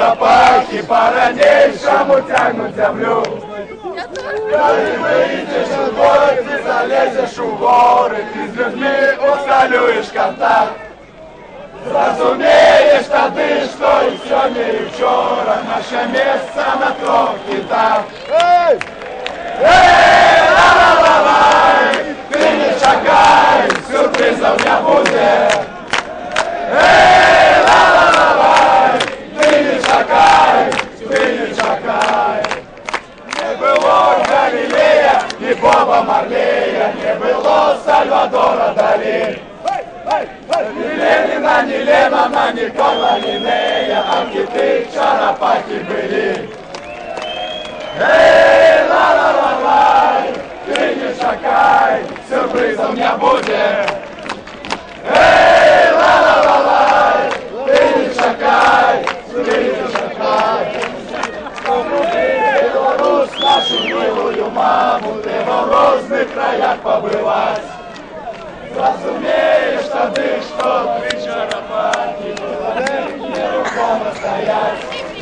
Чарапахи по-ранейшему тянут землю. Коли выйдешь в город, ты залезешь в горы, ты с людьми усталюешь контакт. Зразумеешь тады, что і сёння і вчора наше месца на трох кітах. Эй, ла-ла-ла-лай, ты не чакай, сюрпризов не буде. Эй, ла-ла-ла-лай, ты не чакай, ты не чакай. Не было Галилея, ни Боба Марлея, не было Сальвадора Дали. Ни Ленина, ни Леннона, ни Карла Линнея, а киты Чарапахи были. Эй, ла-ла-ла-лай, ты не чакай, сюрпризом не будет. Эй, ла-ла-ла-лай, ты не чакай, ты не чакай. Беларусь, нашу милую маму, ты в розных краях побывать. Разумеешь тады, что ты Чарапахи, было нерухомо стоять.